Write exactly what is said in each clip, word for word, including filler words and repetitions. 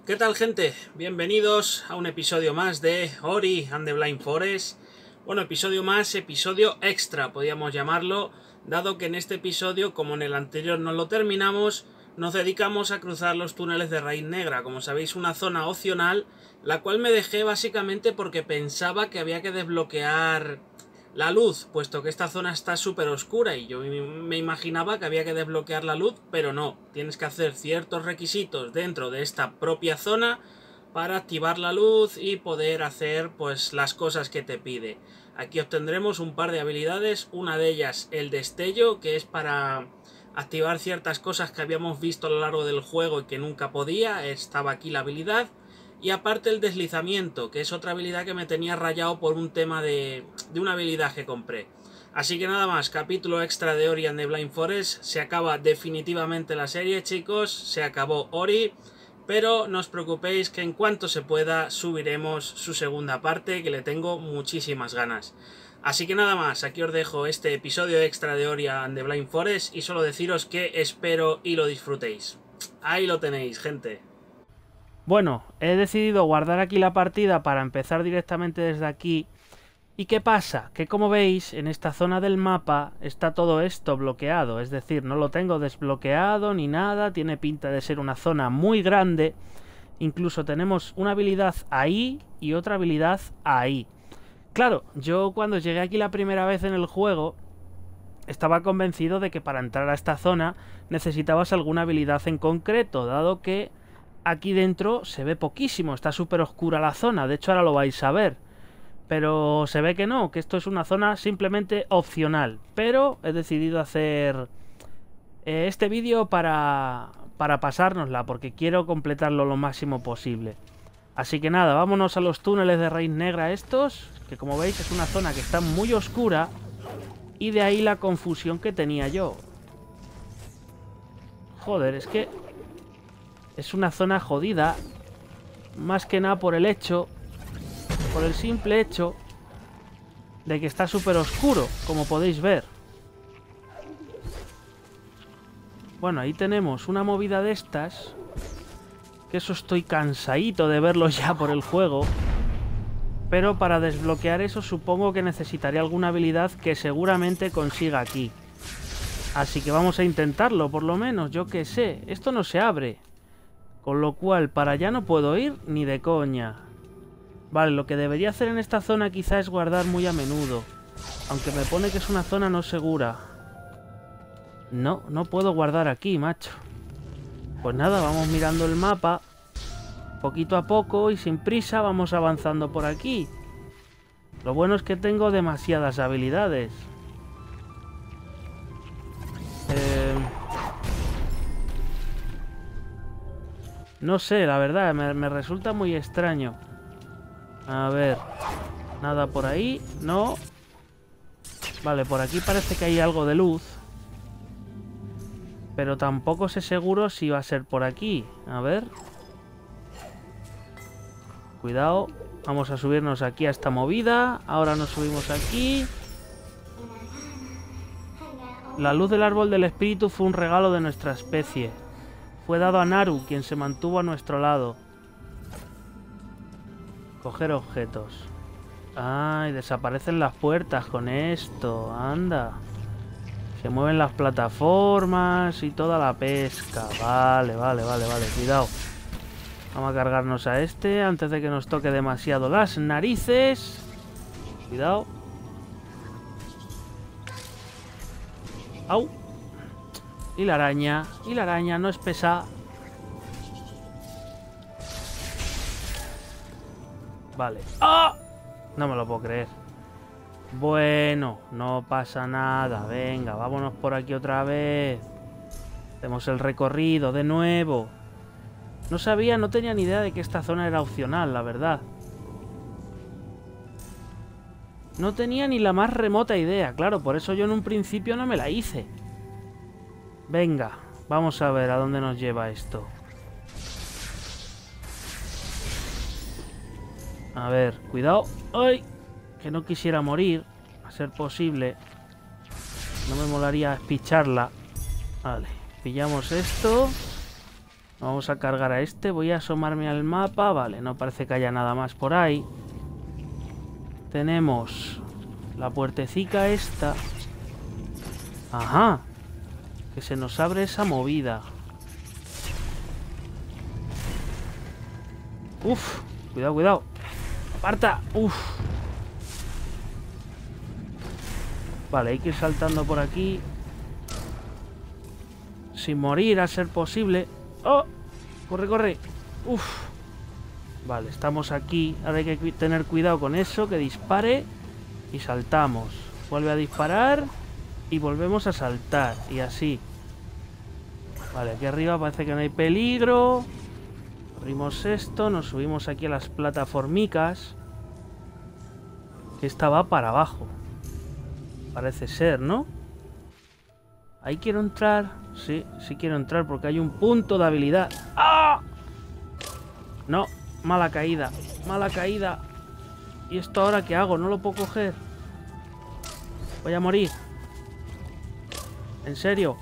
¿Qué tal, gente? Bienvenidos a un episodio más de Ori and the Blind Forest. Bueno, episodio más, episodio extra, podríamos llamarlo, dado que en este episodio, como en el anterior no lo terminamos, nos dedicamos a cruzar los túneles de Raíz Negra, como sabéis, una zona opcional, la cual me dejé básicamente porque pensaba que había que desbloquear la luz, puesto que esta zona está súper oscura y yo me imaginaba que había que desbloquear la luz, pero no, tienes que hacer ciertos requisitos dentro de esta propia zona para activar la luz y poder hacer pues las cosas que te pide. Aquí obtendremos un par de habilidades, una de ellas el destello, que es para activar ciertas cosas que habíamos visto a lo largo del juego y que nunca podía, estaba aquí la habilidad. Y aparte el deslizamiento, que es otra habilidad que me tenía rayado por un tema de, de una habilidad que compré. Así que nada más, capítulo extra de Ori and the Blind Forest. Se acaba definitivamente la serie, chicos, se acabó Ori. Pero no os preocupéis que en cuanto se pueda subiremos su segunda parte, que le tengo muchísimas ganas. Así que nada más, aquí os dejo este episodio extra de Ori and the Blind Forest y solo deciros que espero y lo disfrutéis. Ahí lo tenéis, gente. Bueno, he decidido guardar aquí la partida para empezar directamente desde aquí. ¿Y qué pasa? Que como veis, en esta zona del mapa está todo esto bloqueado. Es decir, no lo tengo desbloqueado ni nada. Tiene pinta de ser una zona muy grande. Incluso tenemos una habilidad ahí y otra habilidad ahí. Claro, yo cuando llegué aquí la primera vez en el juego estaba convencido de que para entrar a esta zona necesitabas alguna habilidad en concreto, dado que aquí dentro se ve poquísimo, está súper oscura la zona, de hecho ahora lo vais a ver. Pero se ve que no, que esto es una zona simplemente opcional. Pero he decidido hacer eh, este vídeo para, para pasárnosla, porque quiero completarlo lo máximo posible. Así que nada, vámonos a los túneles de Raíz Negra estos, que como veis es una zona que está muy oscura. Y de ahí la confusión que tenía yo. Joder, es que es una zona jodida, más que nada por el hecho, por el simple hecho de que está súper oscuro, como podéis ver. Bueno, ahí tenemos una movida de estas, que eso estoy cansadito de verlo ya por el juego. Pero para desbloquear eso supongo que necesitaré alguna habilidad que seguramente consiga aquí. Así que vamos a intentarlo, por lo menos, yo qué sé. Esto no se abre. Con lo cual, para allá no puedo ir ni de coña. Vale, lo que debería hacer en esta zona quizá es guardar muy a menudo. Aunque me pone que es una zona no segura. No, no puedo guardar aquí, macho. Pues nada, vamos mirando el mapa. Poquito a poco y sin prisa vamos avanzando por aquí. Lo bueno es que tengo demasiadas habilidades. Eh... No sé, la verdad, me, me resulta muy extraño. A ver, nada por ahí, no. Vale, por aquí parece que hay algo de luz. Pero tampoco sé seguro si va a ser por aquí. A ver. Cuidado, vamos a subirnos aquí a esta movida. Ahora nos subimos aquí. La luz del árbol del espíritu fue un regalo de nuestra especie. Fue dado a Naru, quien se mantuvo a nuestro lado. Coger objetos. Ay, desaparecen las puertas con esto. Anda. Se mueven las plataformas y toda la pesca. Vale, vale, vale, vale. Cuidado. Vamos a cargarnos a este antes de que nos toque demasiado las narices. Cuidado. Au. Y la araña. Y la araña no es pesada. Vale. ¡Ah! No me lo puedo creer. Bueno, no pasa nada. Venga, vámonos por aquí otra vez. Hacemos el recorrido de nuevo. No sabía, no tenía ni idea de que esta zona era opcional, la verdad. No tenía ni la más remota idea, claro, por eso yo en un principio no me la hice. Venga, vamos a ver a dónde nos lleva esto. A ver, cuidado. ¡Ay! Que no quisiera morir, a ser posible. No me molaría picharla. Vale, pillamos esto. Vamos a cargar a este. Voy a asomarme al mapa. Vale, no parece que haya nada más por ahí. Tenemos la puertecica esta. Ajá. Que se nos abre esa movida. Uf. Cuidado, cuidado. ¡Aparta! Uf. Vale, hay que ir saltando por aquí. Sin morir, a ser posible. ¡Oh! ¡Corre, corre! ¡Uf! Vale, estamos aquí. Ahora hay que tener cuidado con eso, que dispare. Y saltamos. Vuelve a disparar. Y volvemos a saltar. Y así. Vale, aquí arriba parece que no hay peligro. Abrimos esto. Nos subimos aquí a las plataformicas. Que esta va para abajo. Parece ser, ¿no? Ahí quiero entrar. Sí, sí quiero entrar porque hay un punto de habilidad. ¡Ah! No, mala caída. Mala caída. ¿Y esto ahora qué hago? No lo puedo coger. Voy a morir. ¿En serio?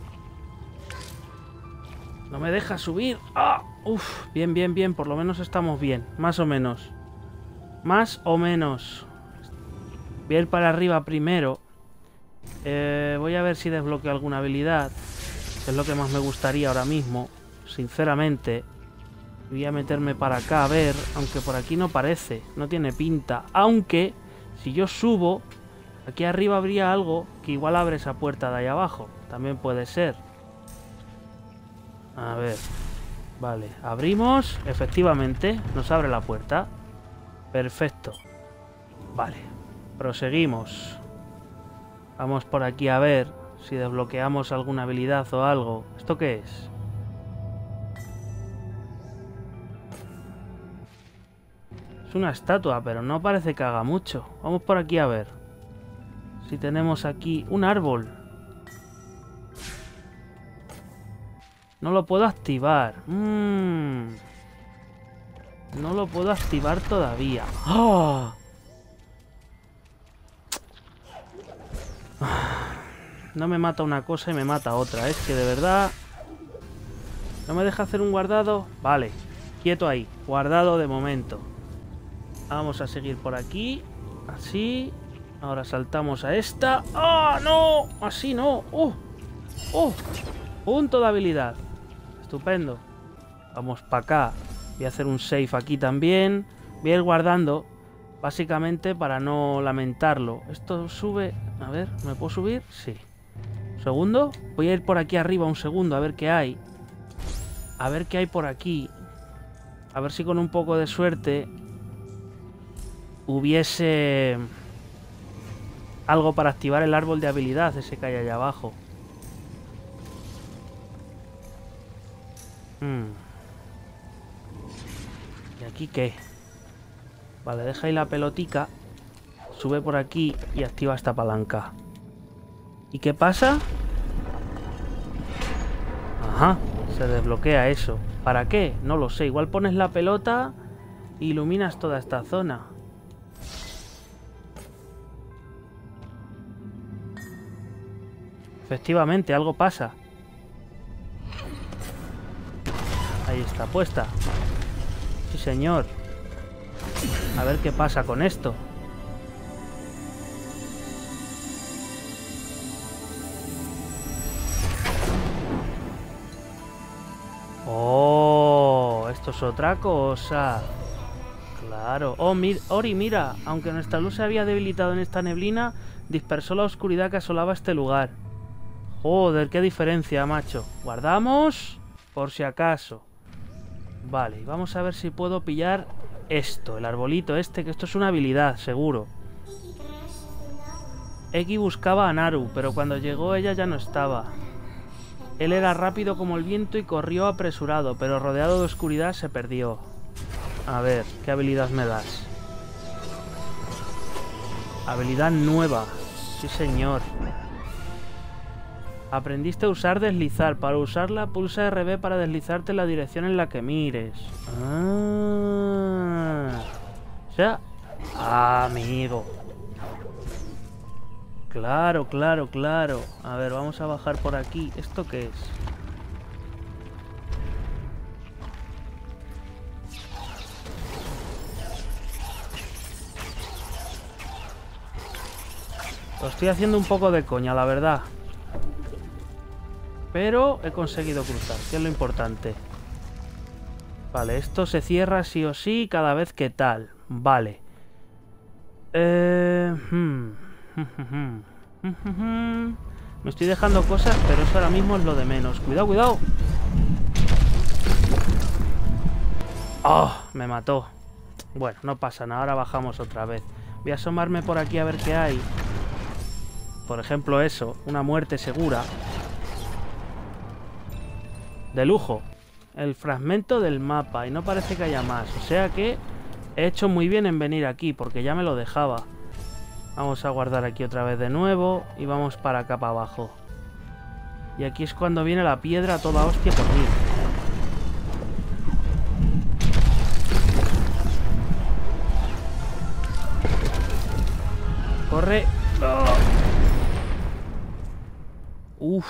No me deja subir. ¡Ah! Uf, bien, bien, bien. Por lo menos estamos bien. Más o menos. Más o menos. Voy a ir para arriba primero. Eh, voy a ver si desbloqueo alguna habilidad. Que es lo que más me gustaría ahora mismo. Sinceramente. Voy a meterme para acá a ver. Aunque por aquí no parece. No tiene pinta. Aunque, si yo subo, aquí arriba habría algo que igual abre esa puerta de ahí abajo. También puede ser. A ver. Vale, abrimos. Efectivamente, nos abre la puerta. Perfecto. Vale. Proseguimos. Vamos por aquí a ver si desbloqueamos alguna habilidad o algo. ¿Esto qué es? Es una estatua, pero no parece que haga mucho. Vamos por aquí a ver si tenemos aquí un árbol. No lo puedo activar. Mm. No lo puedo activar todavía. ¡Oh! No me mata una cosa y me mata otra. Es que de verdad... ¿No me deja hacer un guardado? Vale. Quieto ahí. Guardado de momento. Vamos a seguir por aquí. Así. Ahora saltamos a esta. ¡Ah, no! Así no. ¡Uh! ¡Uh! Punto de habilidad. Estupendo. Vamos para acá. Voy a hacer un save aquí también. Voy a ir guardando. Básicamente para no lamentarlo. Esto sube... A ver, ¿me puedo subir? Sí. Un segundo. Voy a ir por aquí arriba un segundo a ver qué hay. A ver qué hay por aquí. A ver si con un poco de suerte hubiese algo para activar el árbol de habilidad, ese que hay allá abajo. Hmm. ¿Y aquí qué? Vale, deja ahí la pelotica. Sube por aquí y activa esta palanca. ¿Y qué pasa? Ajá, se desbloquea eso. ¿Para qué? No lo sé. Igual pones la pelota e iluminas toda esta zona. Efectivamente, algo pasa. Ahí está puesta. Sí, señor. A ver qué pasa con esto. Oh, esto es otra cosa. Claro. Oh, mir Ori, mira. Aunque nuestra luz se había debilitado en esta neblina, dispersó la oscuridad que asolaba este lugar. Joder, qué diferencia, macho. Guardamos por si acaso. Vale, vamos a ver si puedo pillar esto, el arbolito este, que esto es una habilidad, seguro. Eki buscaba a Naru, pero cuando llegó ella ya no estaba. Él era rápido como el viento y corrió apresurado, pero rodeado de oscuridad se perdió. A ver, ¿qué habilidad me das? Habilidad nueva. Sí, señor. Aprendiste a usar deslizar. Para usarla, pulsa R B para deslizarte en la dirección en la que mires. Ah. O sea... Ah, amigo. Claro, claro, claro. A ver, vamos a bajar por aquí. ¿Esto qué es? Lo estoy haciendo un poco de coña, la verdad. Pero he conseguido cruzar, que es lo importante. Vale, esto se cierra sí o sí cada vez que tal. Vale. Eh... Hmm. Me estoy dejando cosas, pero eso ahora mismo es lo de menos. Cuidado, cuidado. ¡Oh! Me mató. Bueno, no pasa nada, ahora bajamos otra vez. Voy a asomarme por aquí a ver qué hay. Por ejemplo eso, una muerte segura. De lujo. El fragmento del mapa, y no parece que haya más. O sea que he hecho muy bien en venir aquí, porque ya me lo dejaba. Vamos a guardar aquí otra vez de nuevo, y vamos para acá para abajo. Y aquí es cuando viene la piedra toda hostia por mí. Corre. ¡Oh! Uf.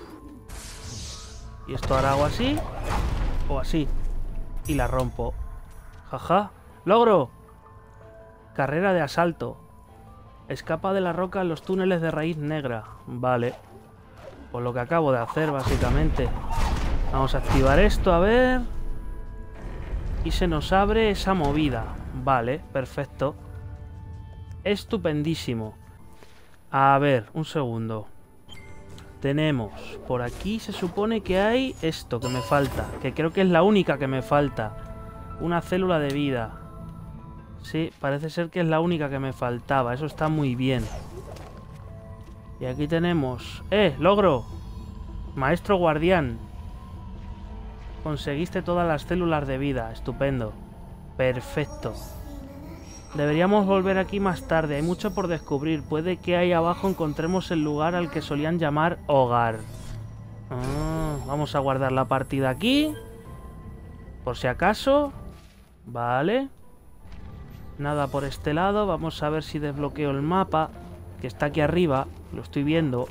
Y esto hará algo así. O así. Y la rompo. Jaja. ¡Logro! Carrera de asalto. Escapa de la roca en los túneles de raíz negra. Vale. Pues lo que acabo de hacer, básicamente. Vamos a activar esto, a ver. Y se nos abre esa movida. Vale, perfecto. Estupendísimo. A ver, un segundo. Tenemos, por aquí se supone que hay esto que me falta, que creo que es la única que me falta. Una célula de vida. Sí, parece ser que es la única que me faltaba, eso está muy bien. Y aquí tenemos... ¡Eh! ¡Logro! Maestro guardián. Conseguiste todas las células de vida, estupendo. Perfecto. Deberíamos volver aquí más tarde, hay mucho por descubrir. Puede que ahí abajo encontremos el lugar al que solían llamar hogar. Ah, vamos a guardar la partida aquí. Por si acaso. Vale. Nada por este lado, vamos a ver si desbloqueo el mapa. Que está aquí arriba, lo estoy viendo.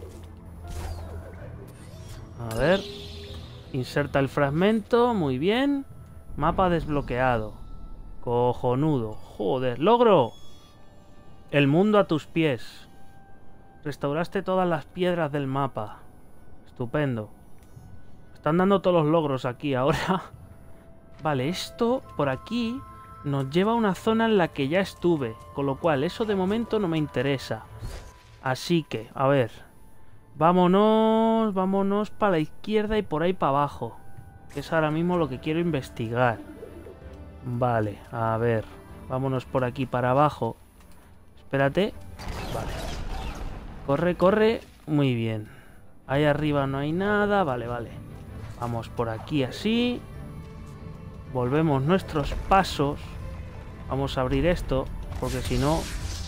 A ver. Inserta el fragmento, muy bien. Mapa desbloqueado. Cojonudo. Joder, logro. El mundo a tus pies. Restauraste todas las piedras del mapa. Estupendo. Están dando todos los logros aquí ahora. Vale, esto por aquí nos lleva a una zona en la que ya estuve. Con lo cual, eso de momento no me interesa. Así que, a ver. Vámonos, vámonos para la izquierda y por ahí para abajo. Que es ahora mismo lo que quiero investigar. Vale, a ver. Vámonos por aquí para abajo. Espérate. Vale. Corre, corre. Muy bien. Ahí arriba no hay nada. Vale, vale. Vamos por aquí así. Volvemos nuestros pasos. Vamos a abrir esto. Porque si no...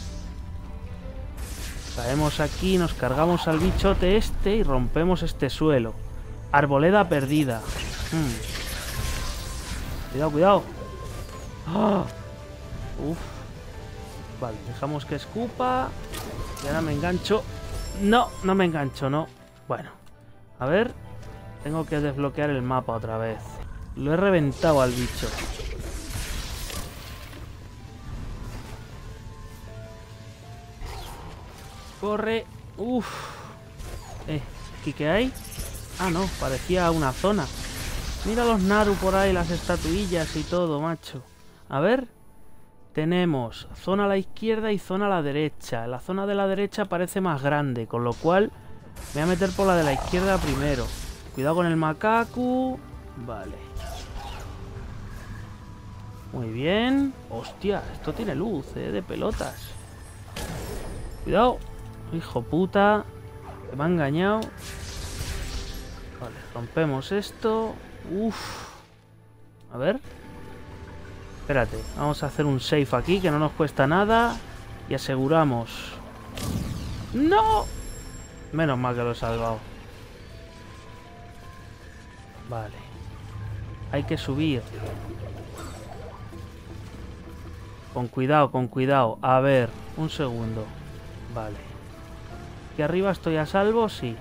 Caemos aquí, nos cargamos al bichote este y rompemos este suelo. Arboleda perdida. Hmm. Cuidado, cuidado. ¡Ah! Uf. Vale, dejamos que escupa. Y ahora me engancho. No, no me engancho, no. Bueno, a ver. Tengo que desbloquear el mapa otra vez. Lo he reventado al bicho. Corre. Uf. Eh, ¿aquí qué hay? Ah, no, parecía una zona. Mira los Naru por ahí, las estatuillas y todo, macho. A ver. Tenemos zona a la izquierda y zona a la derecha. La zona de la derecha parece más grande, con lo cual me voy a meter por la de la izquierda primero. Cuidado con el macaco. Vale. Muy bien. Hostia, esto tiene luz, eh, de pelotas. Cuidado. Hijo puta. Que me ha engañado. Vale, rompemos esto. Uf. A ver. Espérate, vamos a hacer un save aquí que no nos cuesta nada. Y aseguramos. ¡No! Menos mal que lo he salvado. Vale. Hay que subir. Con cuidado, con cuidado. A ver, un segundo. Vale. Aquí arriba estoy a salvo, sí.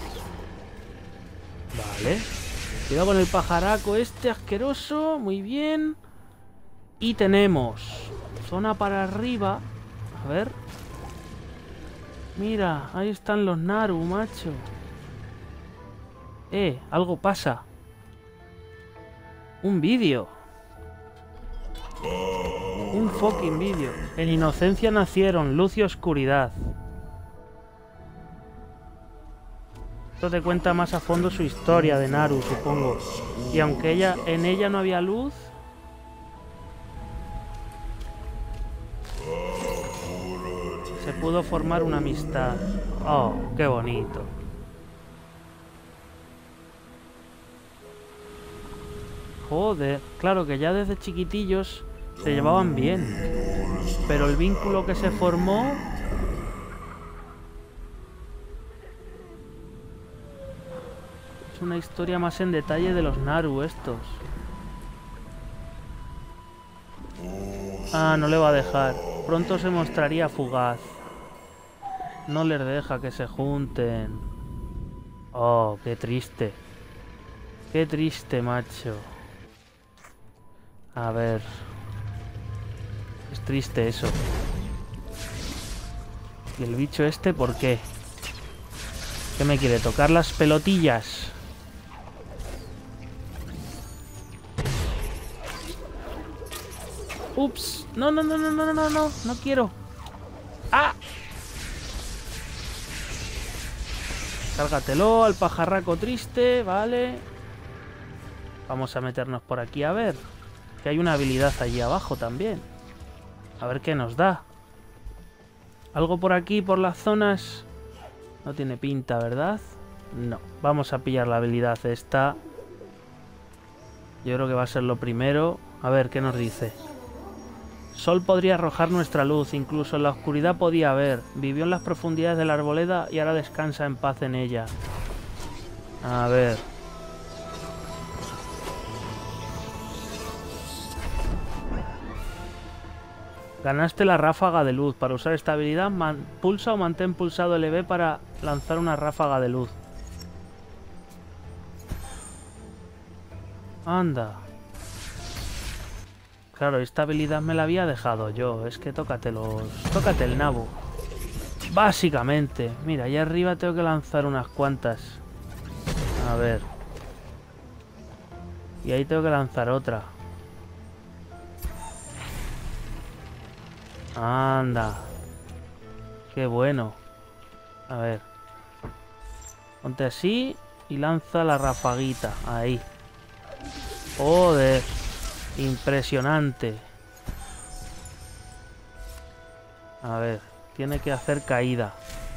Vale. Cuidado con el pajaraco este asqueroso. Muy bien. Y tenemos zona para arriba. A ver. Mira, ahí están los Naru, macho. Eh, algo pasa. Un vídeo. Un fucking vídeo. En inocencia nacieron, luz y oscuridad. Esto te cuenta más a fondo su historia de Naru, supongo. Y aunque ella, en ella no había luz... se pudo formar una amistad. Oh, qué bonito. Joder, claro que ya desde chiquitillos se llevaban bien. Pero el vínculo que se formó... es una historia más en detalle de los Naru estos. Ah, no le va a dejar. Pronto se mostraría fugaz. No les deja que se junten. Oh, qué triste. Qué triste, macho. A ver. Es triste eso. ¿Y el bicho este por qué? ¿Qué me quiere? ¿Tocar las pelotillas? Ups. No, no, no, no, no, no, no. No quiero. ¡Ah! Cárgatelo al pajarraco triste, vale. Vamos a meternos por aquí a ver. Que hay una habilidad allí abajo también. A ver qué nos da. Algo por aquí, por las zonas. No tiene pinta, ¿verdad? No. Vamos a pillar la habilidad esta. Yo creo que va a ser lo primero. A ver, ¿qué nos dice? Sol podría arrojar nuestra luz, incluso en la oscuridad podía ver. Vivió en las profundidades de la arboleda y ahora descansa en paz en ella. A ver. Ganaste la ráfaga de luz. Para usar esta habilidad, pulsa o mantén pulsado L B para lanzar una ráfaga de luz. Anda. Claro, esta habilidad me la había dejado yo. Es que tócate los... tócate el nabo. Básicamente. Mira, allá arriba tengo que lanzar unas cuantas. A ver. Y ahí tengo que lanzar otra. Anda. Qué bueno. A ver. Ponte así y lanza la rafaguita. Ahí. Joder. Impresionante. A ver, tiene que hacer caída.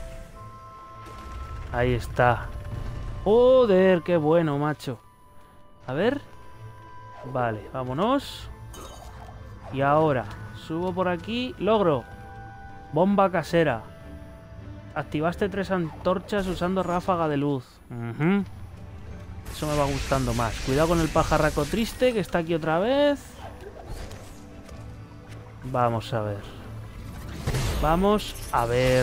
Ahí está. Joder, qué bueno, macho. A ver. Vale, vámonos. Y ahora, subo por aquí. Logro. Bomba casera. Activaste tres antorchas usando ráfaga de luz. Uh-huh. Eso me va gustando más. Cuidado con el pajarraco triste, que está aquí otra vez. Vamos a ver. Vamos a ver.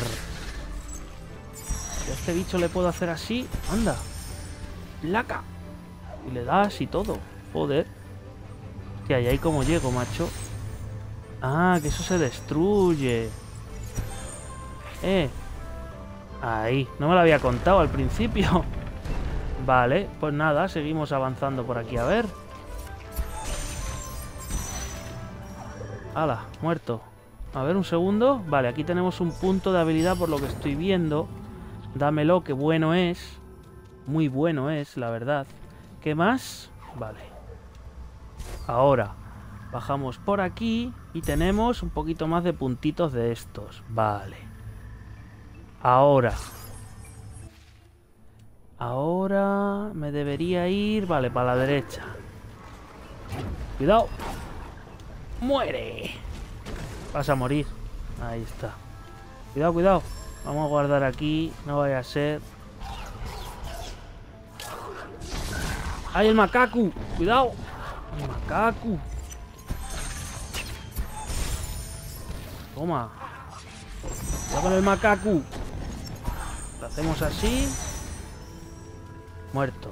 ¿A este bicho le puedo hacer así? Anda. Placa. Y le das y todo. Joder. Que hay ahí como llego, macho. Ah, que eso se destruye. Eh. Ahí. No me lo había contado al principio. Vale, pues nada, seguimos avanzando por aquí, a ver. ¡Hala! Muerto. A ver, un segundo. Vale, aquí tenemos un punto de habilidad por lo que estoy viendo. Dámelo, que bueno es. Muy bueno es, la verdad. ¿Qué más? Vale. Ahora, bajamos por aquí y tenemos un poquito más de puntitos de estos. Vale. Ahora... Ahora me debería ir... Vale, para la derecha. Cuidado. ¡Muere! Vas a morir. Ahí está. Cuidado, cuidado. Vamos a guardar aquí. No vaya a ser... ¡Ay, el macaco! ¡Cuidado! ¡El macaco! Toma. Cuidado con el macaco. Lo hacemos así... Muerto.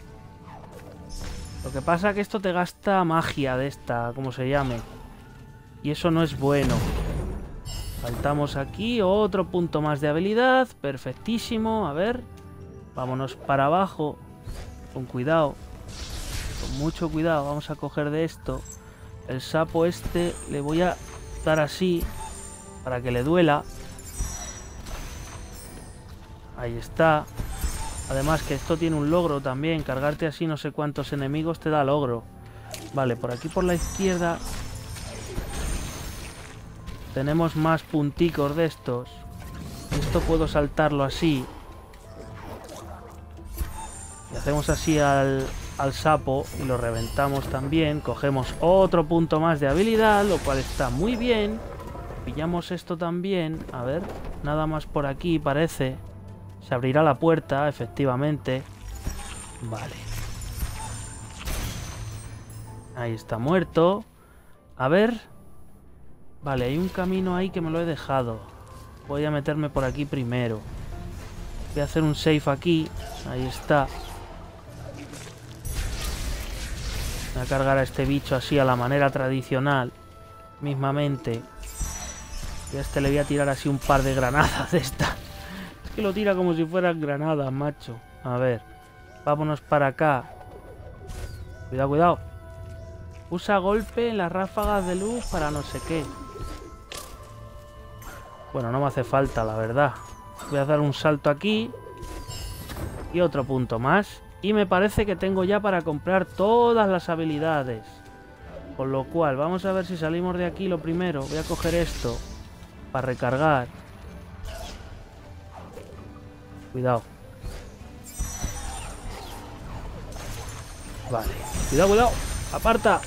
Lo que pasa es que esto te gasta magia de esta, como se llame. Y eso no es bueno. Saltamos aquí, otro punto más de habilidad. Perfectísimo, a ver. Vámonos para abajo. Con cuidado. Con mucho cuidado, vamos a coger de esto. El sapo este le voy a dar así, para que le duela. Ahí está. Además que esto tiene un logro también. Cargarte así no sé cuántos enemigos te da logro. Vale, por aquí por la izquierda tenemos más punticos de estos. Esto puedo saltarlo así. Y hacemos así al, al sapo y lo reventamos también. Cogemos otro punto más de habilidad, lo cual está muy bien. Pillamos esto también. A ver, nada más por aquí parece. Se abrirá la puerta, efectivamente. Vale. Ahí está muerto. A ver. Vale, hay un camino ahí que me lo he dejado. Voy a meterme por aquí primero. Voy a hacer un save aquí. Ahí está. Voy a cargar a este bicho así a la manera tradicional. Mismamente. Y a este le voy a tirar así un par de granadas de estas. Es que lo tira como si fueran granadas, macho. A ver. Vámonos para acá. Cuidado, cuidado. Usa golpe en las ráfagas de luz para no sé qué. Bueno, no me hace falta, la verdad. Voy a dar un salto aquí. Y otro punto más. Y me parece que tengo ya para comprar todas las habilidades. Con lo cual, vamos a ver si salimos de aquí lo primero. Voy a coger esto para recargar. Cuidado. Vale. Cuidado, cuidado. Aparta.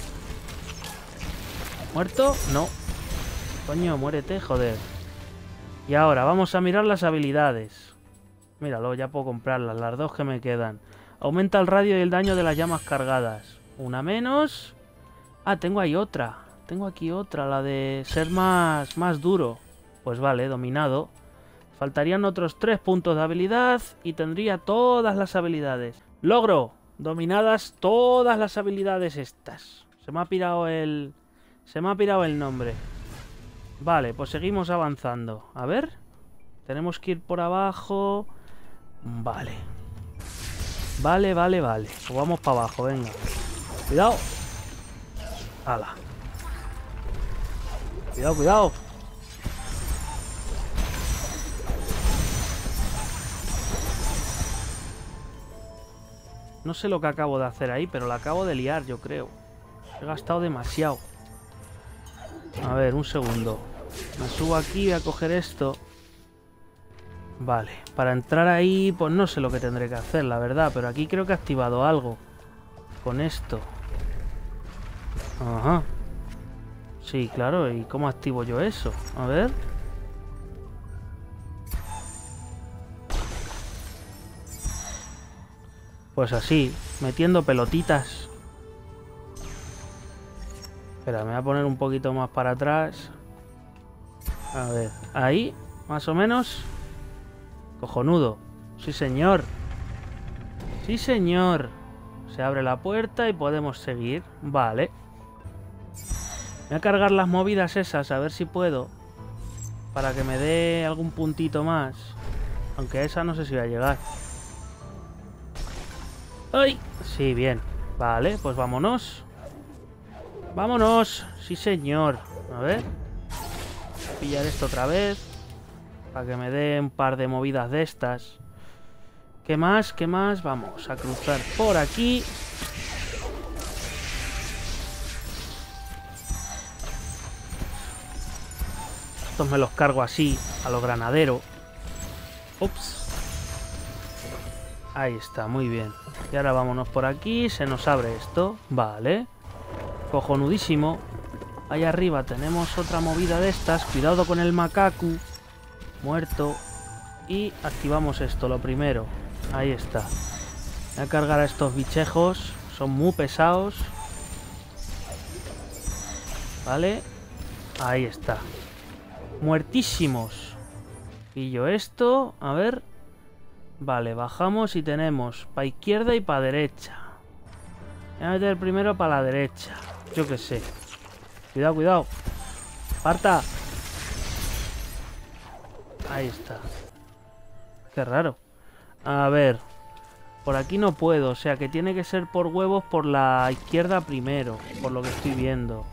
¿Muerto? No. Coño, muérete, joder. Y ahora, vamos a mirar las habilidades. Míralo, ya puedo comprarlas, las dos que me quedan. Aumenta el radio y el daño de las llamas cargadas. Una menos. Ah, tengo ahí otra. Tengo aquí otra, la de ser más, más duro. Pues vale, dominado. Faltarían otros tres puntos de habilidad y tendría todas las habilidades. Logro. Dominadas todas las habilidades estas. Se me ha pirado el... Se me ha pirado el nombre. Vale, pues seguimos avanzando. A ver. Tenemos que ir por abajo. Vale. Vale, vale, vale. Pues vamos para abajo, venga. Cuidado. Hala. Cuidado, cuidado. No sé lo que acabo de hacer ahí, pero la acabo de liar, yo creo. He gastado demasiado. A ver, un segundo. Me subo aquí, voy a coger esto. Vale, para entrar ahí, pues no sé lo que tendré que hacer, la verdad. Pero aquí creo que he activado algo. Con esto. Ajá. Sí, claro, ¿y cómo activo yo eso? A ver. Pues así, metiendo pelotitas. Espera, me voy a poner un poquito más para atrás. A ver, ahí, más o menos. Cojonudo. Sí, señor. Sí, señor. Se abre la puerta y podemos seguir. Vale. Voy a cargar las movidas esas, a ver si puedo. Para que me dé algún puntito más. Aunque a esa no sé si voy a llegar. ¡Ay! Sí, bien. Vale, pues vámonos. ¡Vámonos! Sí, señor. A ver. Voy a pillar esto otra vez. Para que me dé un par de movidas de estas. ¿Qué más? ¿Qué más? Vamos a cruzar por aquí. Estos me los cargo así, a lo granadero. Ups. Ahí está, muy bien. Y ahora vámonos por aquí. Se nos abre esto. Vale. Cojonudísimo. Ahí arriba tenemos otra movida de estas. Cuidado con el macaco. Muerto. Y activamos esto, lo primero. Ahí está. Voy a cargar a estos bichejos. Son muy pesados. Vale. Ahí está. Muertísimos. Pillo esto. A ver. Vale, bajamos y tenemos para izquierda y para derecha. Voy a meter primero para la derecha. Yo qué sé. Cuidado, cuidado. ¡Parta! Ahí está. Qué raro. A ver. Por aquí no puedo, o sea que tiene que ser por huevos por la izquierda primero, por lo que estoy viendo.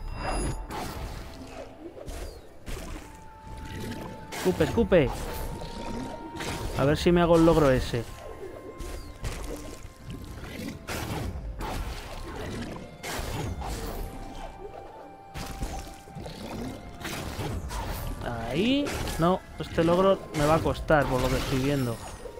Escupe, escupe. A ver si me hago el logro ese. Ahí. No, este logro me va a costar por lo que estoy viendo.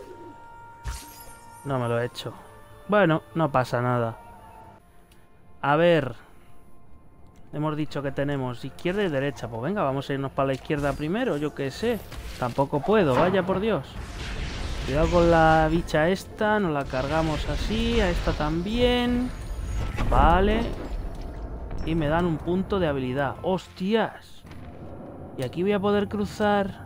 No me lo he hecho. Bueno, no pasa nada. A ver. Hemos dicho que tenemos izquierda y derecha. Pues venga, vamos a irnos para la izquierda primero. Yo qué sé. Tampoco puedo, vaya por Dios. Cuidado con la bicha esta. Nos la cargamos así. A esta también. Vale. Y me dan un punto de habilidad. ¡Hostias! Y aquí voy a poder cruzar.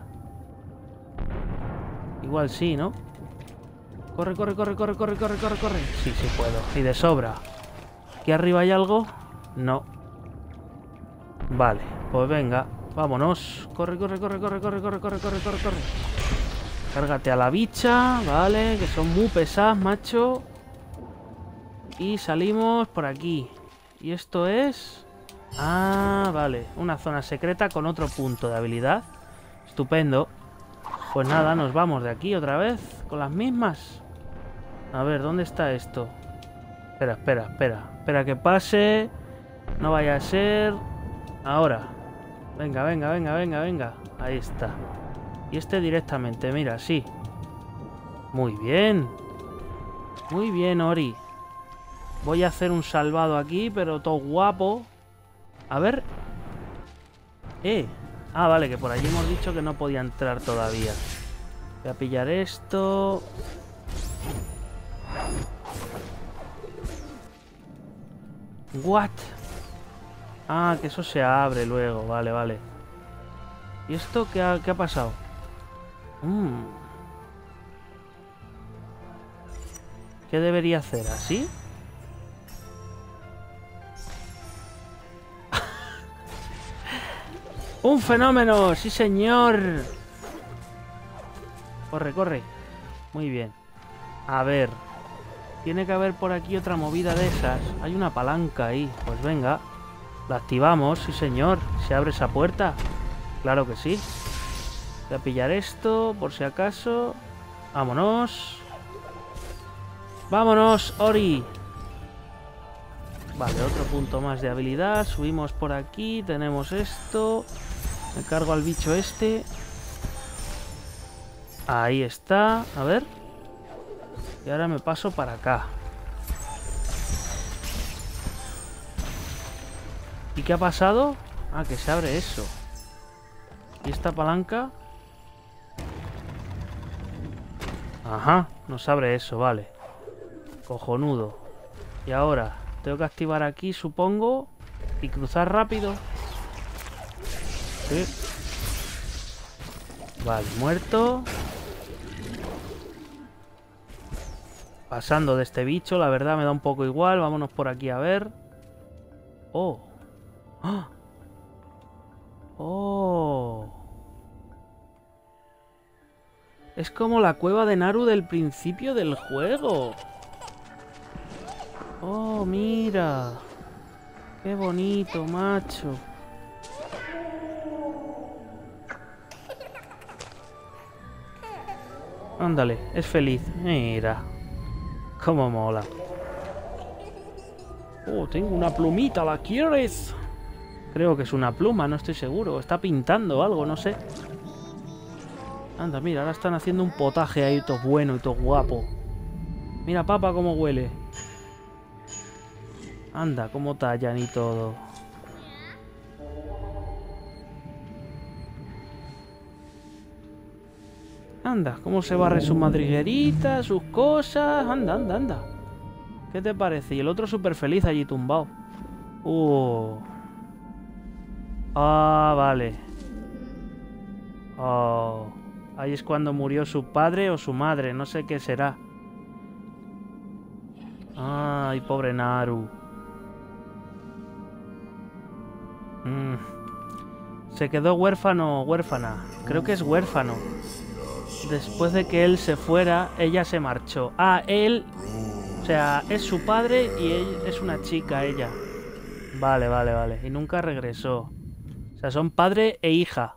Igual sí, ¿no? Corre, corre, corre, corre, corre, corre, corre, corre. Sí, sí puedo. Y de sobra. ¿Aquí arriba hay algo? No. Vale, pues venga. Vámonos. Corre, corre, corre, corre, corre, corre, corre, corre, corre, corre. Cárgate a la bicha, vale, que son muy pesadas, macho. Y salimos por aquí. ¿Y esto es? Ah, vale. Una zona secreta con otro punto de habilidad. Estupendo. Pues nada, nos vamos de aquí otra vez. Con las mismas. A ver, ¿dónde está esto? Espera, espera, espera. Espera que pase. No vaya a ser... Ahora. Venga, venga, venga, venga, venga. Ahí está. Y este directamente, mira, sí. Muy bien. Muy bien, Ori. Voy a hacer un salvado aquí, pero todo guapo. A ver. Eh. Ah, vale, que por allí hemos dicho que no podía entrar todavía. Voy a pillar esto. What? Ah, que eso se abre luego. Vale, vale. ¿Y esto qué ha, qué ha pasado? Mm. ¿Qué debería hacer? ¿Así? ¡Un fenómeno! ¡Sí, señor! Corre, corre. Muy bien. A ver. Tiene que haber por aquí otra movida de esas. Hay una palanca ahí. Pues venga. La activamos, sí, señor. ¿Se abre esa puerta? Claro que sí. Voy a pillar esto, por si acaso. Vámonos. ¡Vámonos, Ori! Vale, otro punto más de habilidad. Subimos por aquí. Tenemos esto. Me cargo al bicho este. Ahí está. A ver. Y ahora me paso para acá. ¿Y qué ha pasado? Ah, que se abre eso. ¿Y esta palanca? Ajá, nos abre eso, vale. Cojonudo. Y ahora, tengo que activar aquí, supongo. Y cruzar rápido. Sí. Vale, muerto. Pasando de este bicho, la verdad me da un poco igual. Vámonos por aquí a ver. Oh. ¡Ah! ¡Oh! Es como la cueva de Naru del principio del juego. ¡Oh, mira! ¡Qué bonito, macho! Ándale, es feliz. Mira. Cómo mola. Oh, tengo una plumita, ¿la quieres? Creo que es una pluma, no estoy seguro. Está pintando algo, no sé. Anda, mira, ahora están haciendo un potaje ahí todo bueno y todo guapo. Mira, papa, cómo huele. Anda, cómo tallan y todo. Anda, cómo se barre sus madrigueritas, sus cosas. Anda, anda, anda. ¿Qué te parece? Y el otro súper feliz allí tumbado. Uh. Ah, vale. Oh. Ahí es cuando murió su padre o su madre. No sé qué será. Ay, pobre Naru. Mm. Se quedó huérfano o huérfana. Creo que es huérfano. Después de que él se fuera, ella se marchó. Ah, él... O sea, es su padre y él es una chica, ella. Vale, vale, vale. Y nunca regresó. O sea, son padre e hija.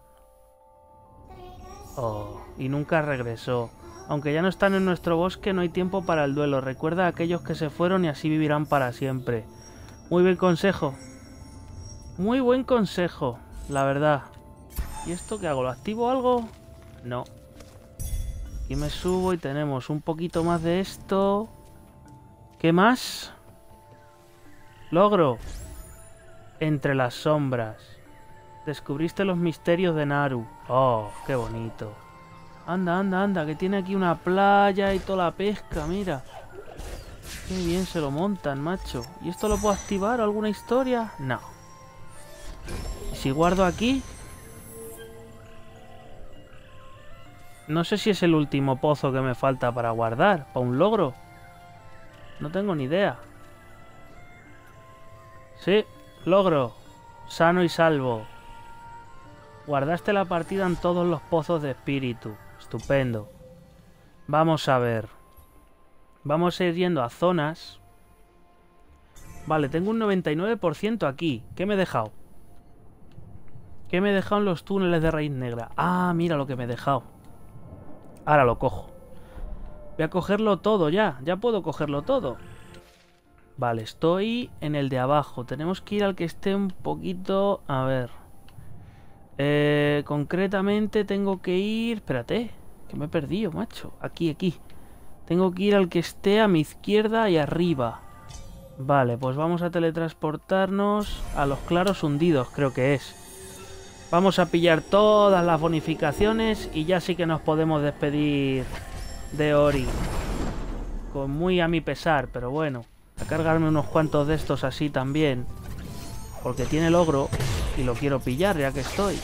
Oh, y nunca regresó. Aunque ya no están en nuestro bosque, no hay tiempo para el duelo. Recuerda a aquellos que se fueron y así vivirán para siempre. Muy buen consejo. Muy buen consejo, la verdad. ¿Y esto qué hago? ¿Lo activo algo? No. Aquí me subo y tenemos un poquito más de esto. ¿Qué más? Logro. Entre las sombras. Descubriste los misterios de Naru. Oh, qué bonito. Anda, anda, anda, que tiene aquí una playa y toda la pesca, mira. Qué bien se lo montan, macho. ¿Y esto lo puedo activar? ¿Alguna historia? No. ¿Y si guardo aquí? No sé si es el último pozo que me falta para guardar, para un logro. No tengo ni idea. Sí, logro. Sano y salvo. Guardaste la partida en todos los pozos de espíritu. Estupendo. Vamos a ver. Vamos a ir yendo a zonas. Vale, tengo un noventa y nueve por ciento aquí. ¿Qué me he dejado? ¿Qué me he dejado en los túneles de raíz negra? Ah, mira lo que me he dejado. Ahora lo cojo. Voy a cogerlo todo ya. Ya puedo cogerlo todo. Vale, estoy en el de abajo. Tenemos que ir al que esté un poquito... A ver. Eh, concretamente tengo que ir... Espérate, que me he perdido, macho. Aquí, aquí. Tengo que ir al que esté a mi izquierda y arriba. Vale, pues vamos a teletransportarnos a los claros hundidos, creo que es. Vamos a pillar todas las bonificaciones y ya sí que nos podemos despedir de Ori. Con muy a mi pesar, pero bueno. A cargarme unos cuantos de estos así también. Porque tiene logro y lo quiero pillar ya que estoy.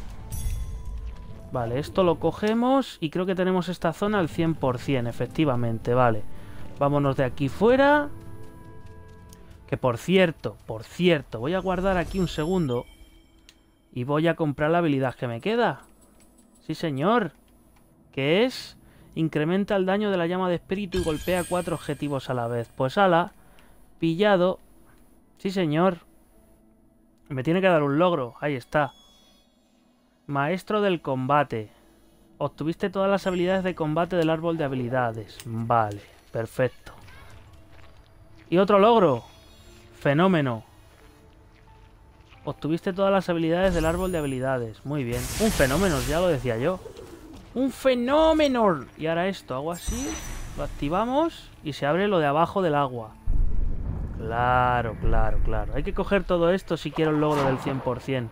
Vale, esto lo cogemos y creo que tenemos esta zona al cien por cien, efectivamente, vale. Vámonos de aquí fuera. Que por cierto, por cierto, voy a guardar aquí un segundo. Y voy a comprar la habilidad que me queda. Sí, señor. Que es... Incrementa el daño de la llama de espíritu y golpea cuatro objetivos a la vez. Pues ala, pillado. Sí, señor. Me tiene que dar un logro. Ahí está. Maestro del combate. Obtuviste todas las habilidades de combate del árbol de habilidades. Vale, perfecto. Y otro logro. Fenómeno. Obtuviste todas las habilidades del árbol de habilidades. Muy bien. Un fenómeno, ya lo decía yo. ¡Un fenómeno! Y ahora esto, hago así, lo activamos y se abre lo de abajo del agua. Claro, claro, claro. Hay que coger todo esto si quiero el logro del cien por cien.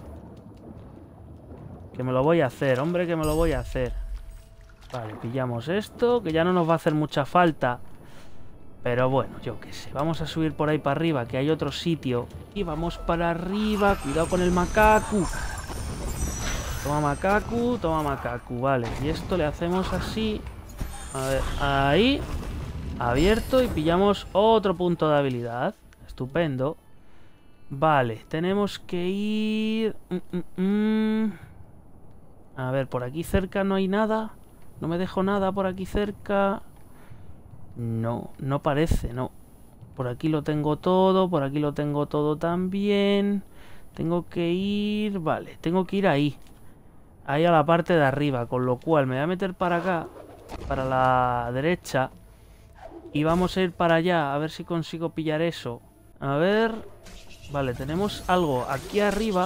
Que me lo voy a hacer, hombre, que me lo voy a hacer. Vale, pillamos esto, que ya no nos va a hacer mucha falta. Pero bueno, yo qué sé. Vamos a subir por ahí para arriba, que hay otro sitio. Y vamos para arriba. Cuidado con el macaco. Toma macaco, toma macaco. Vale, y esto le hacemos así. A ver, ahí. Abierto y pillamos otro punto de habilidad. Estupendo. Vale, tenemos que ir... Mm, mm, mm. A ver, por aquí cerca no hay nada. No me dejo nada por aquí cerca. No, no parece, no. Por aquí lo tengo todo, por aquí lo tengo todo también. Tengo que ir... Vale, tengo que ir ahí. Ahí a la parte de arriba, con lo cual me voy a meter para acá, para la derecha. Y vamos a ir para allá, a ver si consigo pillar eso. A ver... Vale, tenemos algo aquí arriba.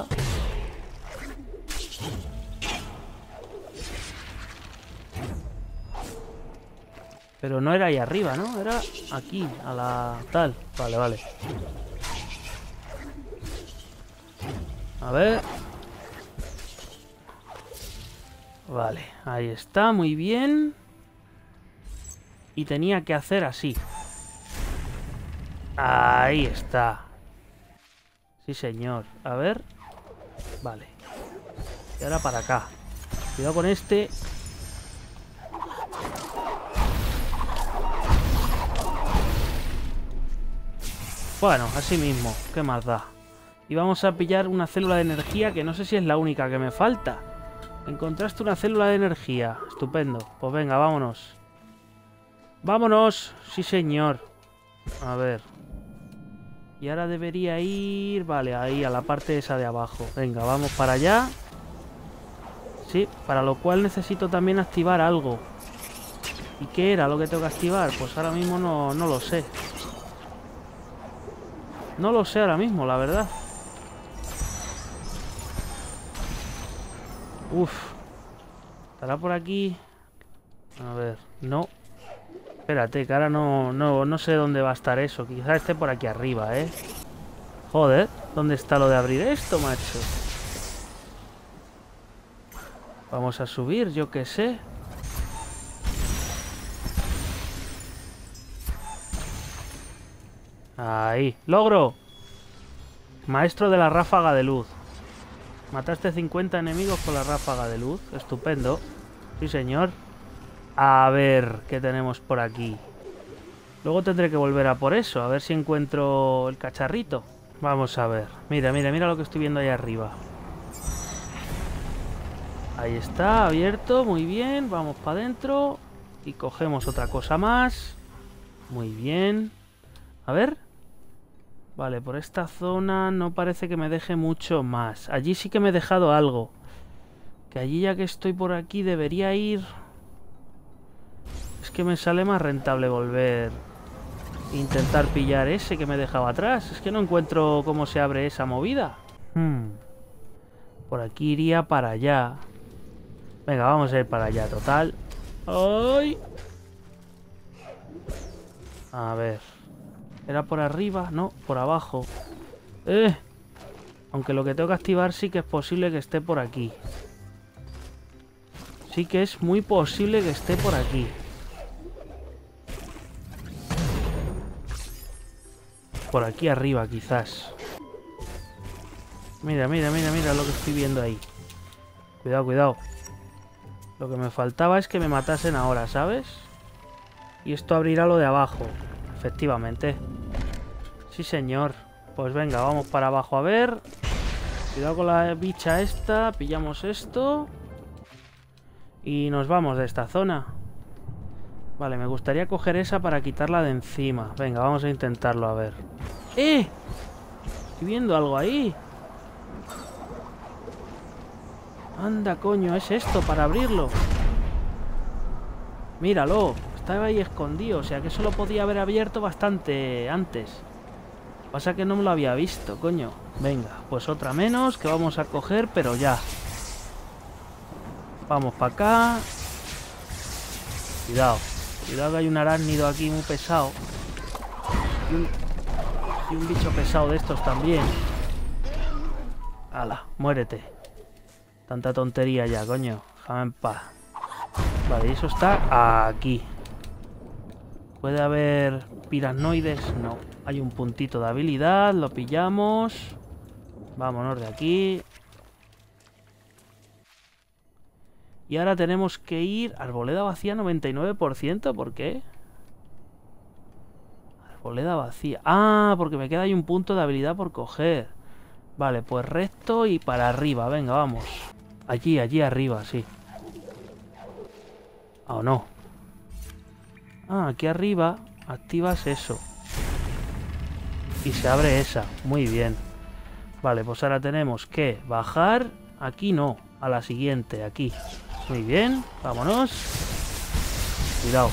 Pero no era ahí arriba, ¿no? Era aquí, a la tal. Vale, vale. A ver. Vale, ahí está, muy bien. Y tenía que hacer así. Ahí está. Sí, señor. A ver. Vale. Y ahora para acá. Cuidado con este. Bueno, así mismo. ¿Qué más da? Y vamos a pillar una célula de energía que no sé si es la única que me falta. Encontraste una célula de energía. Estupendo. Pues venga, vámonos. ¡Vámonos! Sí, señor. A ver. Y ahora debería ir... Vale, ahí, a la parte esa de abajo. Venga, vamos para allá. Sí, para lo cual necesito también activar algo. ¿Y qué era lo que tengo que activar? Pues ahora mismo no, no lo sé. No lo sé ahora mismo, la verdad. Uf. ¿Estará por aquí? A ver, no. Espérate, que ahora no, no, no sé dónde va a estar eso. Quizás esté por aquí arriba, ¿eh? Joder, ¿dónde está lo de abrir esto, macho? Vamos a subir, yo qué sé. Ahí. ¡Logro! Maestro de la ráfaga de luz. Mataste cincuenta enemigos con la ráfaga de luz. Estupendo. Sí, señor. A ver, ¿qué tenemos por aquí? Luego tendré que volver a por eso. A ver si encuentro el cacharrito. Vamos a ver. Mira, mira, mira lo que estoy viendo ahí arriba. Ahí está, abierto. Muy bien. Vamos para adentro. Y cogemos otra cosa más. Muy bien. A ver. Vale, por esta zona no parece que me deje mucho más. Allí sí que me he dejado algo. Que allí, ya que estoy por aquí, debería ir... Es que me sale más rentable volver... Intentar pillar ese que me he dejado atrás. Es que no encuentro cómo se abre esa movida. Hmm. Por aquí iría para allá. Venga, vamos a ir para allá, total. ¡Ay! A ver... ¿Era por arriba? No, por abajo. ¡Eh! Aunque lo que tengo que activar sí que es posible que esté por aquí. Sí que es muy posible que esté por aquí. Por aquí arriba, quizás. Mira, mira, mira, mira lo que estoy viendo ahí. Cuidado, cuidado. Lo que me faltaba es que me matasen ahora, ¿sabes? Y esto abrirá lo de abajo. Efectivamente. Sí, señor. Pues venga, vamos para abajo a ver. Cuidado con la bicha esta. Pillamos esto. Y nos vamos de esta zona. Vale, me gustaría coger esa para quitarla de encima. Venga, vamos a intentarlo, a ver. ¡Eh! Estoy viendo algo ahí. Anda, coño, es esto para abrirlo. Míralo. Estaba ahí escondido, o sea que eso lo podía haber abierto bastante antes. Pasa que no me lo había visto, coño. Venga, pues otra menos que vamos a coger, pero ya. Vamos para acá. Cuidado. Cuidado que hay un arácnido aquí muy pesado. Y un, y un bicho pesado de estos también. Hala, muérete. Tanta tontería ya, coño. Déjame en paz. Vale, y eso está aquí. ¿Puede haber piranoides? No. Hay un puntito de habilidad. Lo pillamos. Vámonos de aquí. Y ahora tenemos que ir... Arboleda vacía noventa y nueve por ciento. ¿Por qué? Arboleda vacía. Ah, porque me queda ahí un punto de habilidad por coger. Vale, pues recto y para arriba. Venga, vamos. Allí, allí arriba, sí. ¿Ah, o no? Ah, aquí arriba activas eso. Y se abre esa. Muy bien. Vale, pues ahora tenemos que bajar. Aquí no, a la siguiente, aquí. Muy bien, vámonos. Cuidado.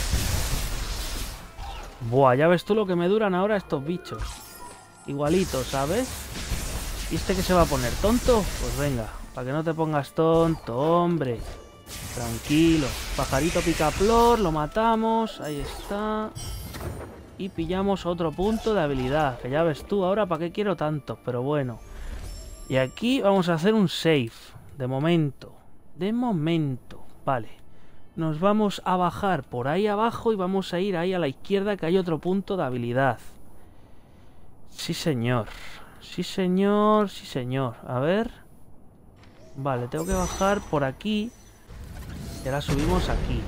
Buah, ya ves tú lo que me duran ahora estos bichos. Igualitos, ¿sabes? ¿Y este que se va a poner tonto? Pues venga, para que no te pongas tonto, hombre. Tranquilo. Pajarito picaflor, lo matamos. Ahí está. Y pillamos otro punto de habilidad. Que ya ves tú ahora para qué quiero tanto. Pero bueno. Y aquí vamos a hacer un save. De momento. De momento. Vale. Nos vamos a bajar por ahí abajo y vamos a ir ahí a la izquierda que hay otro punto de habilidad. Sí, señor. Sí, señor. Sí, señor. A ver. Vale, tengo que bajar por aquí. Y ahora subimos aquí.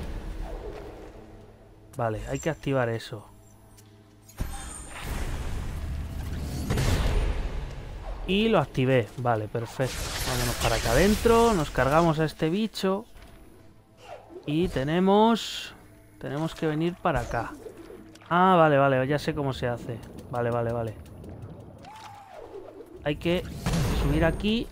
Vale, hay que activar eso. Y lo activé. Vale, perfecto. Vámonos para acá adentro. Nos cargamos a este bicho. Y tenemos... Tenemos que venir para acá. Ah, vale, vale. Ya sé cómo se hace. Vale, vale, vale. Hay que subir aquí.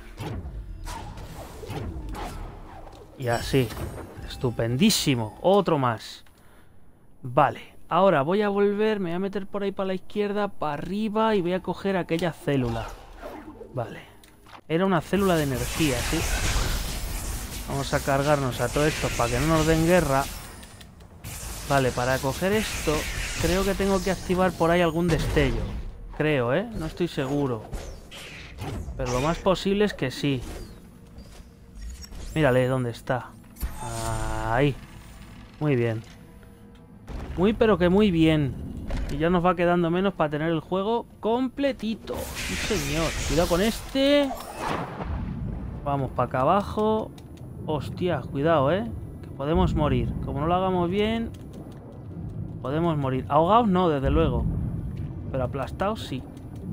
Y así. Estupendísimo. Otro más. Vale. Ahora voy a volver. Me voy a meter por ahí para la izquierda. Para arriba. Y voy a coger aquella célula. Vale. Era una célula de energía, ¿sí? Vamos a cargarnos a todo esto para que no nos den guerra. Vale, para coger esto creo que tengo que activar por ahí algún destello. Creo, ¿eh? No estoy seguro. Pero lo más posible es que sí. Mírale dónde está. Ahí. Muy bien. Muy pero que muy bien. Y ya nos va quedando menos para tener el juego completito. Sí, señor. Cuidado con este. Vamos para acá abajo. Hostia, cuidado, ¿eh? Que podemos morir. Como no lo hagamos bien, podemos morir. Ahogados no, desde luego. Pero aplastados sí.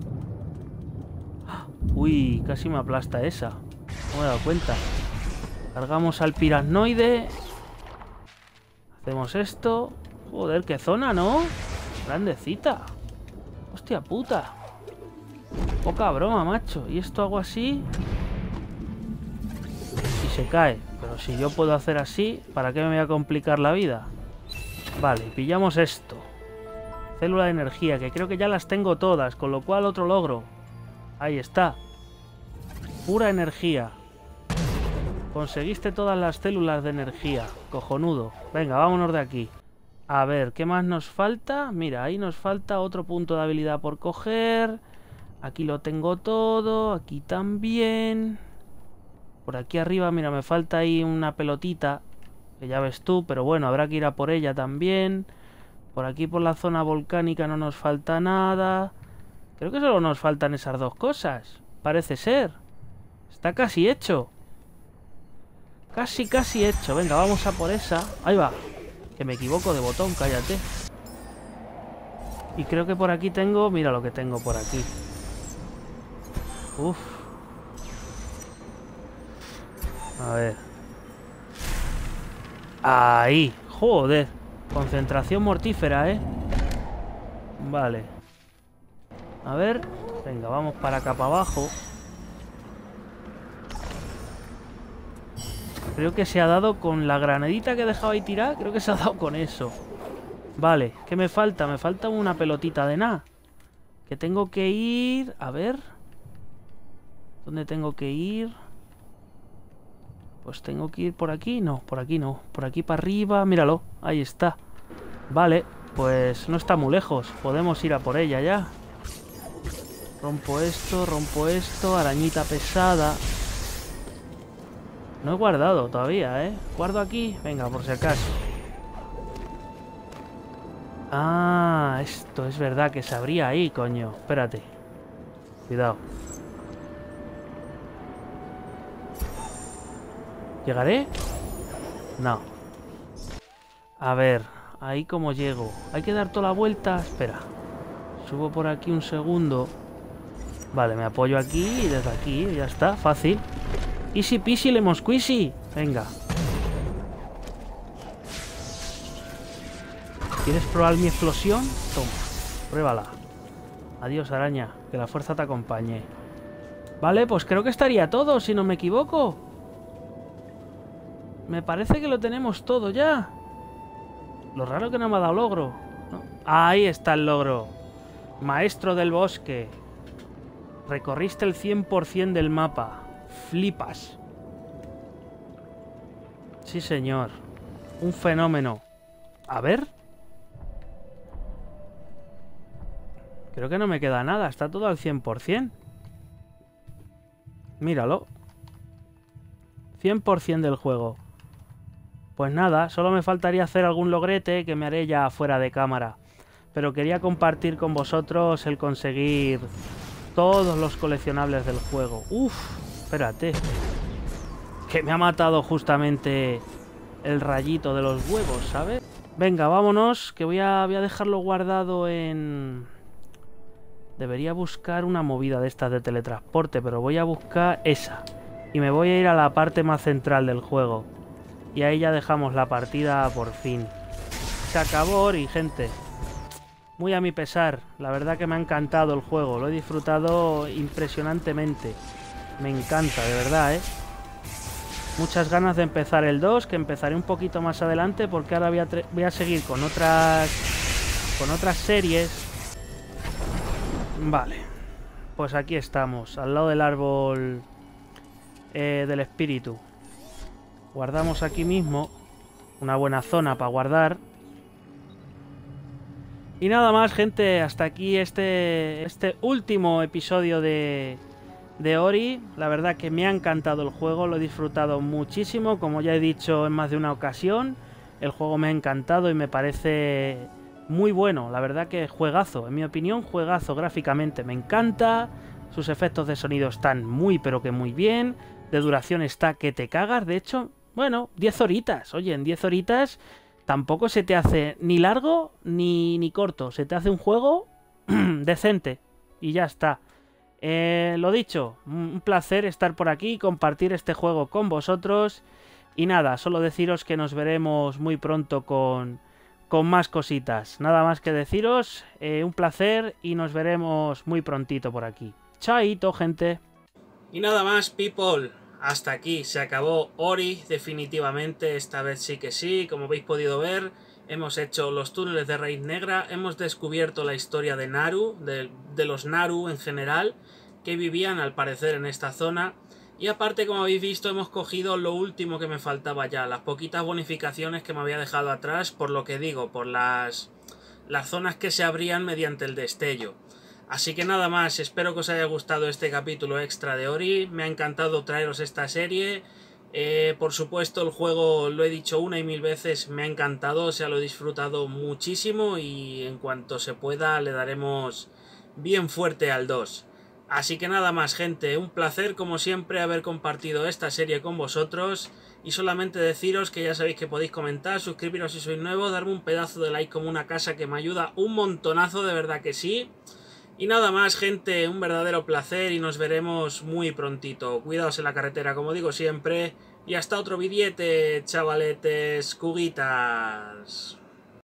Uy, casi me aplasta esa. No me he dado cuenta. Cargamos al pirasnoide. Hacemos esto. Joder, qué zona, ¿no? Grandecita. Hostia puta. Poca broma, macho. Y esto hago así y se cae. Pero si yo puedo hacer así, ¿para qué me voy a complicar la vida? Vale, pillamos esto. Célula de energía, que creo que ya las tengo todas, con lo cual otro logro. Ahí está. Pura energía. Conseguiste todas las células de energía. Cojonudo. Venga, vámonos de aquí. A ver, ¿qué más nos falta? Mira, ahí nos falta otro punto de habilidad por coger. Aquí lo tengo todo. Aquí también. Por aquí arriba, mira, me falta ahí una pelotita. Que ya ves tú, pero bueno, habrá que ir a por ella también. Por aquí, por la zona volcánica, no nos falta nada. Creo que solo nos faltan esas dos cosas. Parece ser. Está casi hecho. Casi, casi hecho. Venga, vamos a por esa. Ahí va. Que me equivoco de botón, cállate. Y creo que por aquí tengo... Mira lo que tengo por aquí. Uf. A ver. Ahí. Joder. Concentración mortífera, ¿eh? Vale. A ver. Venga, vamos para acá, para abajo. Creo que se ha dado con la granadita que he dejado ahí tirar. Creo que se ha dado con eso. Vale, ¿qué me falta? Me falta una pelotita de nada. Que tengo que ir... A ver... ¿Dónde tengo que ir? Pues tengo que ir por aquí. No, por aquí no. Por aquí para arriba. Míralo, ahí está. Vale, pues no está muy lejos. Podemos ir a por ella ya. Rompo esto, rompo esto. Arañita pesada. No he guardado todavía, ¿eh? Guardo aquí. Venga, por si acaso. Ah, esto es verdad que se abría ahí, coño. Espérate. Cuidado. ¿Llegaré? No. A ver, ahí como llego. Hay que dar toda la vuelta. Espera. Subo por aquí un segundo. Vale, me apoyo aquí y desde aquí. Ya está, fácil. Easy peasy lemon squeezy. Venga. ¿Quieres probar mi explosión? Toma, pruébala. Adiós, araña. Que la fuerza te acompañe. Vale, pues creo que estaría todo, si no me equivoco. Me parece que lo tenemos todo ya. Lo raro que no me ha dado logro. ¿No? Ahí está el logro. Maestro del bosque. Recorriste el cien por cien del mapa. Flipas. Sí, señor. Un fenómeno. A ver. Creo que no me queda nada. Está todo al cien por cien. Míralo. cien por cien del juego. Pues nada, solo me faltaría hacer algún logrete que me haré ya fuera de cámara. Pero quería compartir con vosotros el conseguir todos los coleccionables del juego. Uf, espérate. Que me ha matado justamente el rayito de los huevos, ¿sabes? Venga, vámonos, que voy a, voy a dejarlo guardado en... Debería buscar una movida de estas de teletransporte, pero voy a buscar esa. Y me voy a ir a la parte más central del juego. Y ahí ya dejamos la partida por fin. Se acabó Ori, gente. Muy a mi pesar. La verdad que me ha encantado el juego. Lo he disfrutado impresionantemente. Me encanta, de verdad, ¿eh? Muchas ganas de empezar el dos, que empezaré un poquito más adelante, porque ahora voy a, voy a seguir con otras, con otras series. Vale. Pues aquí estamos, al lado del árbol eh, del espíritu. Guardamos aquí mismo. Una buena zona para guardar. Y nada más, gente, hasta aquí este, este último episodio de, de Ori. La verdad que me ha encantado el juego, lo he disfrutado muchísimo, como ya he dicho en más de una ocasión. El juego me ha encantado y me parece muy bueno, la verdad que juegazo, en mi opinión juegazo gráficamente, me encanta. Sus efectos de sonido están muy pero que muy bien, de duración está que te cagas, de hecho, bueno, diez horitas, oye, en diez horitas... Tampoco se te hace ni largo ni, ni corto. Se te hace un juego decente. Y ya está. Eh, lo dicho, un placer estar por aquí, compartir este juego con vosotros. Y nada, solo deciros que nos veremos muy pronto con, con más cositas. Nada más que deciros, eh, un placer y nos veremos muy prontito por aquí. Chaito, gente. Y nada más, people. Hasta aquí se acabó Ori, definitivamente, esta vez sí que sí, como habéis podido ver, hemos hecho los túneles de Raíz Negra, hemos descubierto la historia de Naru, de, de los Naru en general, que vivían al parecer en esta zona, y aparte, como habéis visto, hemos cogido lo último que me faltaba ya, las poquitas bonificaciones que me había dejado atrás, por lo que digo, por las, las zonas que se abrían mediante el destello. Así que nada más, espero que os haya gustado este capítulo extra de Ori, me ha encantado traeros esta serie, eh, por supuesto el juego lo he dicho una y mil veces, me ha encantado, o sea, lo he disfrutado muchísimo y en cuanto se pueda le daremos bien fuerte al dos. Así que nada más, gente, un placer como siempre haber compartido esta serie con vosotros y solamente deciros que ya sabéis que podéis comentar, suscribiros si sois nuevos, darme un pedazo de like como una casa que me ayuda un montonazo, de verdad que sí. Y nada más, gente, un verdadero placer y nos veremos muy prontito. Cuidaos en la carretera, como digo siempre. Y hasta otro billete, chavaletes, cuguitas.